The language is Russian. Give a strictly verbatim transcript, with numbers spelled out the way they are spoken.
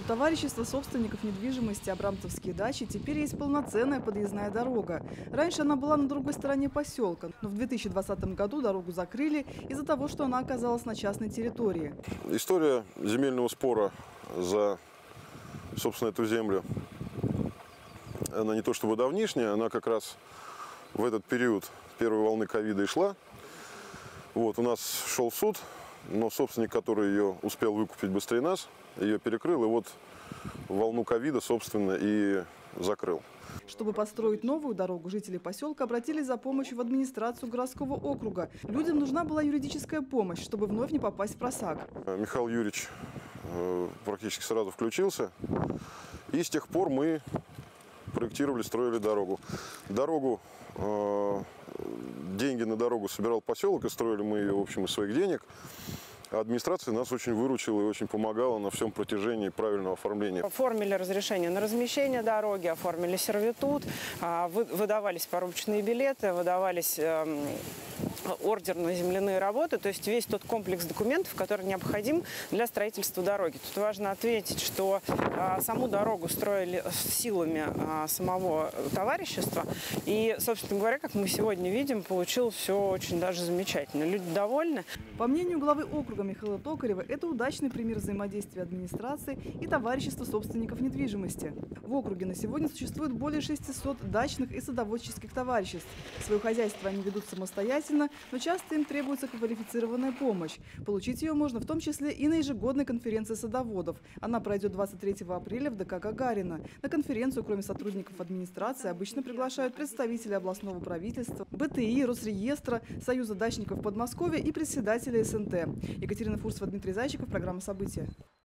товарищества собственников недвижимости «Абрамцевские дачи» теперь есть полноценная подъездная дорога. Раньше она была на другой стороне поселка, но в две тысячи двадцатом году дорогу закрыли из-за того, что она оказалась на частной территории. История земельного спора за, собственно, эту землю, она не то чтобы давнишняя, она как раз в этот период первой волны ковида и шла. Вот, у нас шел суд, но собственник, который ее успел выкупить быстрее нас, ее перекрыл, и вот волну ковида, собственно, и закрыл. Чтобы построить новую дорогу, жители поселка обратились за помощью в администрацию городского округа. Людям нужна была юридическая помощь, чтобы вновь не попасть в просак. Михаил Юрьевич практически сразу включился, и с тех пор мы проектировали, строили дорогу. Дорогу, деньги на дорогу собирал поселок, и строили мы ее, в общем, из своих денег. Администрация нас очень выручила и очень помогала на всем протяжении правильного оформления. Оформили разрешение на размещение дороги, оформили сервитут, выдавались порубочные билеты, выдавались ордер на земляные работы, то есть весь тот комплекс документов, который необходим для строительства дороги. Тут важно ответить, что а, саму дорогу строили силами а, самого товарищества, и, собственно говоря, как мы сегодня видим, получилось все очень даже замечательно. Люди довольны. По мнению главы округа Михаила Токарева, это удачный пример взаимодействия администрации и товарищества собственников недвижимости. В округе на сегодня существует более шестисот дачных и садоводческих товариществ. Свое хозяйство они ведут самостоятельно, но часто им требуется квалифицированная помощь. Получить ее можно в том числе и на ежегодной конференции садоводов. Она пройдет двадцать третьего апреля в ДК Гагарина. На конференцию, кроме сотрудников администрации, обычно приглашают представителей областного правительства, БТИ, Росреестра, Союза дачников Подмосковья и председателя СНТ. Екатерина Фурсова, Дмитрий Зайчиков, программа «События».